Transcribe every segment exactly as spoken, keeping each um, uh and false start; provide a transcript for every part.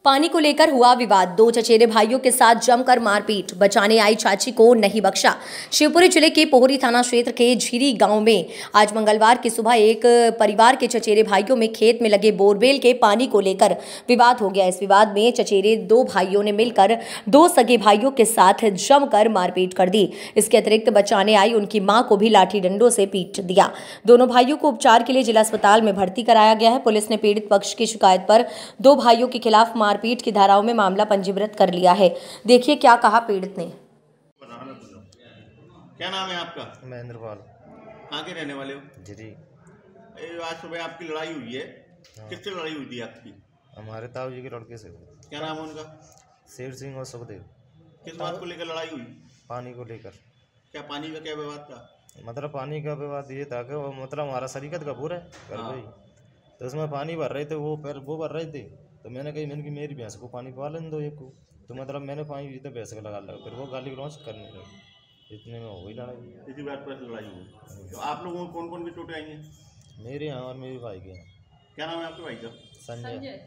पानी को लेकर हुआ विवाद, दो चचेरे भाइयों के साथ जमकर मारपीट, बचाने आई चाची को नहीं बख्शा। शिवपुरी जिले के पोहरी थाना क्षेत्र के झीरी गांव में आज मंगलवार की सुबह एक परिवार के चचेरे भाइयों में खेत में लगे बोरवेल के पानी को लेकर विवाद हो गया। इस विवाद में चचेरे दो भाइयों ने मिलकर दो सगे भाइयों के साथ जमकर मारपीट कर दी। इसके अतिरिक्त बचाने आई उनकी मां को भी लाठी डंडों से पीट दिया। दोनों भाइयों को उपचार के लिए जिला अस्पताल में भर्ती कराया गया है। पुलिस ने पीड़ित पक्ष की शिकायत पर दो भाइयों के खिलाफ मारपीट की धाराओं में मामला पंजीकृत कर लिया है। देखिए क्या कहा पीड़ित ने। क्या नाम है आपका? महेंद्र पाल। कहाँ के रहने वाले हो? जी। आज सुबह आपकी लड़ाई हुई है। हाँ। किससे लड़ाई हुई थी आपकी? हमारे ताऊ जी के लड़के से। क्या नाम है उनका? शेर सिंह और सुखदेव। किस बात को लेकर लड़ाई हुई? पानी को लेकर। क्या पानी का क्या विवाद था? मतलब पानी का विवाद ये था कि वो मतलब हमारा शरीकत का पूरा है घर भाई, तो उसमें पानी भर रहे थे, वो पैर वो भर रहे थे, तो मैंने कही मैंने कि मेरी भैंस को पानी पा लेने दो एक को, तो मतलब मैंने पानी पीते भैंस को लगा लगा, फिर वो गाली गलौज करने लगे, इतने में हो गई लड़ाई। इसी बात पर लड़ाई हुई। तो आप लोगों को कौन कौन की चोटें आई हैं? मेरे यहाँ और मेरे भाई के यहाँ। क्या नाम है आपके भाई का? संजय।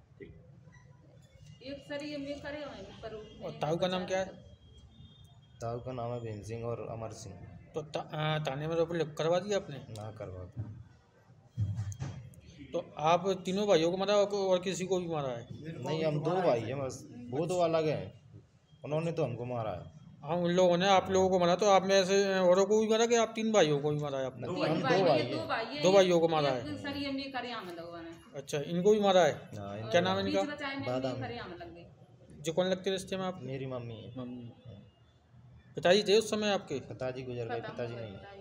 और ताऊ का नाम क्या है? ताऊ का नाम है भीम सिंह और अमर सिंह। तो ता, आ, थाने में रिपोर्ट करवा दिया आपने? ना करवा। तो आप तीनों भाइयों को मारा और किसी को भी मारा है? नहीं, हम दो भाई हैं बस, वो दो अलग हैं, उन्होंने तो हमको मारा है। हाँ, उन लोगों ने आप लोगों को मारा, तो आप में से औरों को भी मारा कि आप तीन भाइयों को भी मारा है आपने? हम दो भाई हैं। दो भाइयों को मारा है। अच्छा, इनको भी मारा है? क्या नाम है इनका? जो कौन लगते रिश्ते में आप? मेरी मम्मी है। पिताजी थे उस समय आपके? पिताजी गुजर गए, पिताजी नहीं।